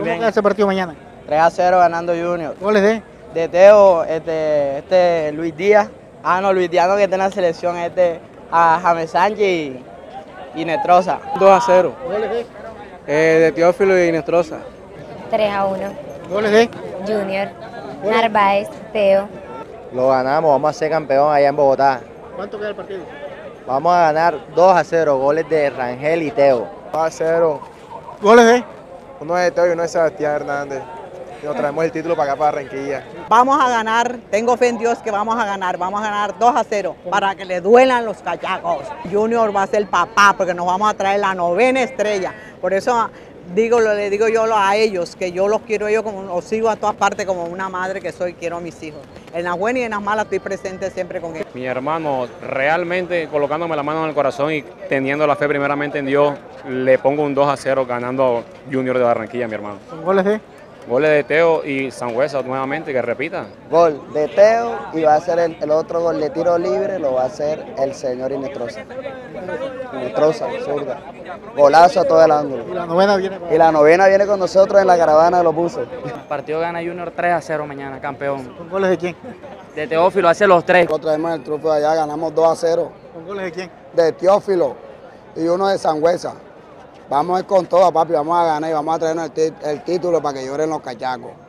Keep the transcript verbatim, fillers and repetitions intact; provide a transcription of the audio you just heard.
¿Cómo queda ese partido mañana? tres a cero ganando Junior. ¿Goles de? De Teo, este, este Luis Díaz. Ah, no, Luis Díaz no, que está en la selección, este, a James Sánchez y, y Nestroza. dos a cero. ¿Goles de? Eh, de Teófilo y Nestroza. tres a uno. ¿Goles de? Junior, Narváez, Teo. Lo ganamos, vamos a ser campeón allá en Bogotá. ¿Cuánto queda el partido? Vamos a ganar dos a cero, goles de Rangel y Teo. dos a cero. ¿Goles de? Uno de Teo y uno de Sebastián Hernández. Y nos traemos el título para acá, para Barranquilla. Vamos a ganar, tengo fe en Dios que vamos a ganar, vamos a ganar dos a cero para que le duelan los cachacos. Junior va a ser papá porque nos vamos a traer la novena estrella. Por eso digo, le digo yo a ellos que yo los quiero yo como los sigo a todas partes como una madre que soy, quiero a mis hijos. En las buenas y en las malas estoy presente siempre con ellos. Mi hermano, realmente colocándome la mano en el corazón y teniendo la fe primeramente en Dios, le pongo un dos a cero ganando Junior de Barranquilla, mi hermano. ¿Con goles de? Goles de Teo y Sangüesa nuevamente, que repita. Gol de Teo y va a ser el, el otro gol de tiro libre, lo va a hacer el señor Inestrosa. Inestrosa, zurda. Golazo a todo el ángulo. ¿Y la novena viene con? Y la novena viene con nosotros en la caravana de los buses. El partido gana Junior tres a cero mañana, campeón. ¿Con goles de quién? De Teófilo hace los tres. Nosotros traemos el trufo de allá, ganamos dos a cero. ¿Con goles de quién? De Teófilo y uno de Sangüesa. Vamos a ir con todo, papi, vamos a ganar y vamos a traernos el, el título para que lloren los cachacos.